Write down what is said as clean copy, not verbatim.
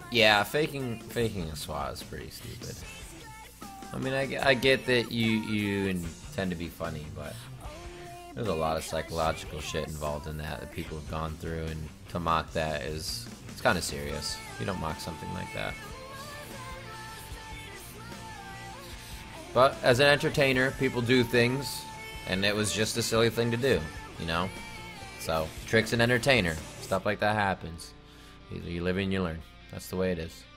Yeah, faking a SWAT is pretty stupid. I mean, I get that you intend to be funny, but there's a lot of psychological shit involved in that people have gone through, and to mock that it's kind of serious. You don't mock something like that. But as an entertainer, people do things, and it was just a silly thing to do, you know? So, Trick's an entertainer. Stuff like that happens. Either you live and you learn. That's the way it is.